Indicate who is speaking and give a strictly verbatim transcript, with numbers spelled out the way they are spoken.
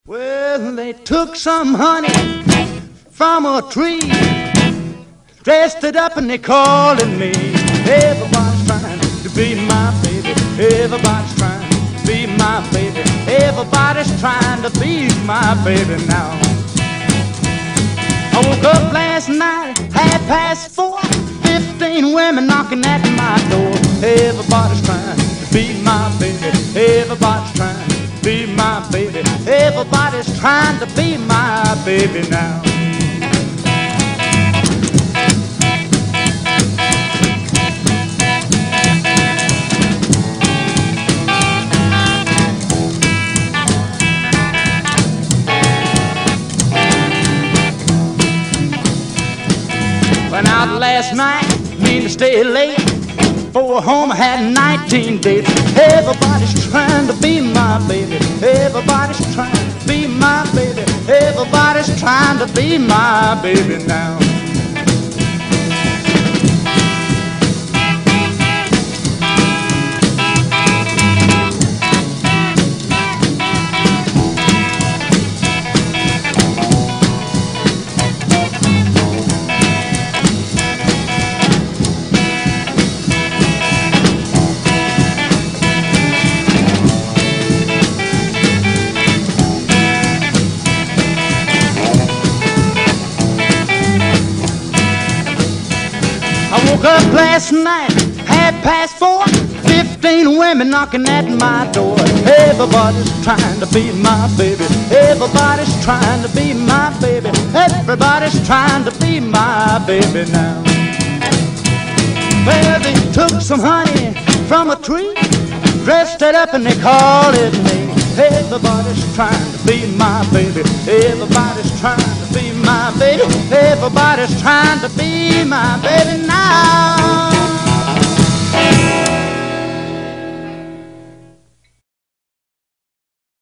Speaker 1: Well, they took some honey from a tree, dressed it up and they called it me. Everybody's trying to be my baby. Everybody's trying to be my baby. Everybody's trying to be my baby now. I woke up last night, half past four, fifteen women knocking at my door. Everybody's trying to be my baby. Everybody's trying to be my baby. Everybody's trying to be my baby now. Went out last night, mean to stay late. For home I had nineteen dates. Everybody's trying to be my baby. Everybody's trying to be my baby. Everybody's trying to be my baby now. I woke up last night, half past four, fifteen women knocking at my door. Everybody's trying to be my baby. Everybody's trying to be my baby. Everybody's trying to be my baby now. Well, they took some honey from a tree, dressed it up and they called it me. Everybody's trying to be my baby. Everybody's trying to be my baby. Everybody's trying to be my baby now.